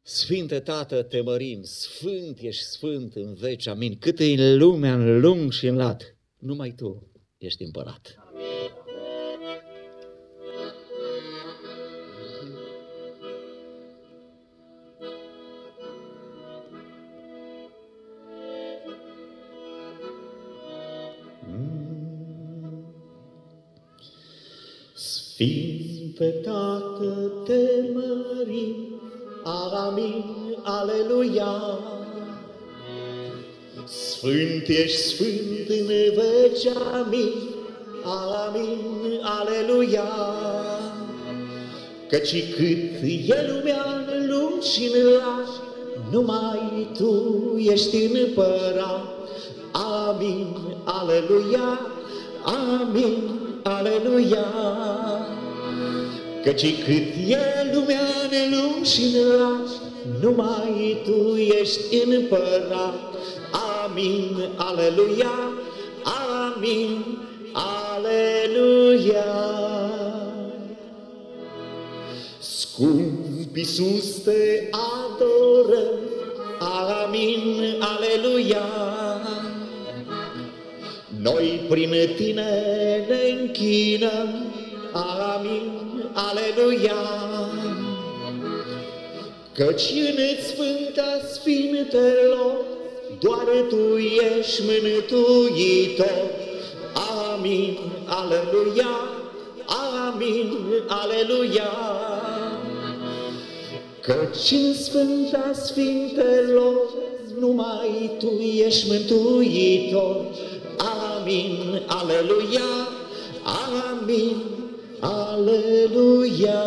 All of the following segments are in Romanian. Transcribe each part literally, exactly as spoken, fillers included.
Sfinte Tată, te mărim, sfânt ești sfânt în veci, amin. Cât e în lumea, în lung și în lat, numai Tu ești împărat. Sfinte Tată, te mărim, amin, aleluia. Sfânt ești sfânt în veci, amin, amin, aleluia. Căci cât e lumea în lung și în lat, numai Tu ești împărat. Amin, aleluia, amin, aleluia. Căci cât e lumea în lung și în lat, numai Tu ești împărat. Amin, aleluia, amin, aleluia. Scump Iisus, te adorăm, amin, aleluia. Noi prin Tine ne închinăm, amin, aleluia. Căci în Sfânta Sfintelor doar Tu ești mântuitor. Amin, aleluia, amin, aleluia. Căci în Sfânta Sfintelor numai Tu ești mântuitor. Amin, aleluia, amin, aleluia.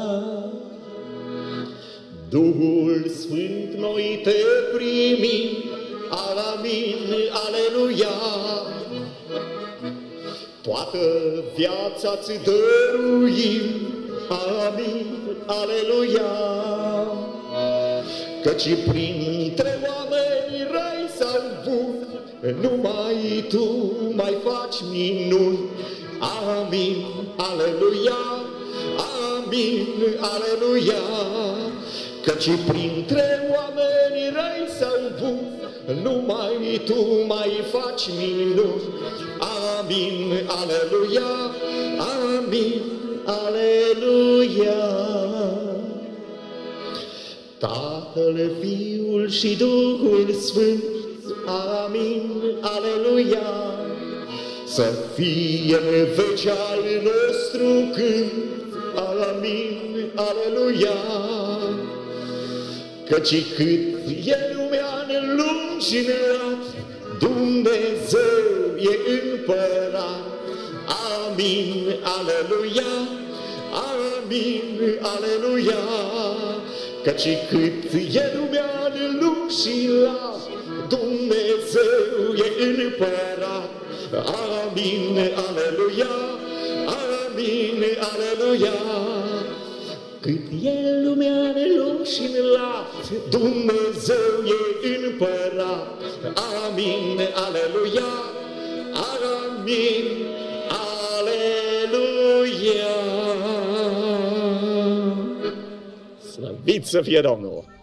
Duhul Sfânt, noi Te primim, amin, aleluia. Toată viața-ți dăruim, amin, aleluia. Căci printre oameni răi sau buni, numai Tu mai faci minuni. Amin, aleluia, amin, aleluia. Căci printre oameni răi sau buni, numai Tu mai faci minuni. Amin, aleluia, amin, aleluia. Tatăl, Fiul și Duhul Sfânt, amin, aleluia. Să fie în veci al nostru cânt, amin, aleluia. Căci cât e lumea în lung și în lat, Dumnezeu e împărat. Amin, aleluia, amin, aleluia. Căci cât e lumea în lung și în lat, Dumnezeu e împărat. Amin, aleluia, amin, aleluia. Cât e lumea în lung și în lat, Dumnezeu e împărat. Amin, aleluia, amin, aleluia. Slăvit să fie Domnul!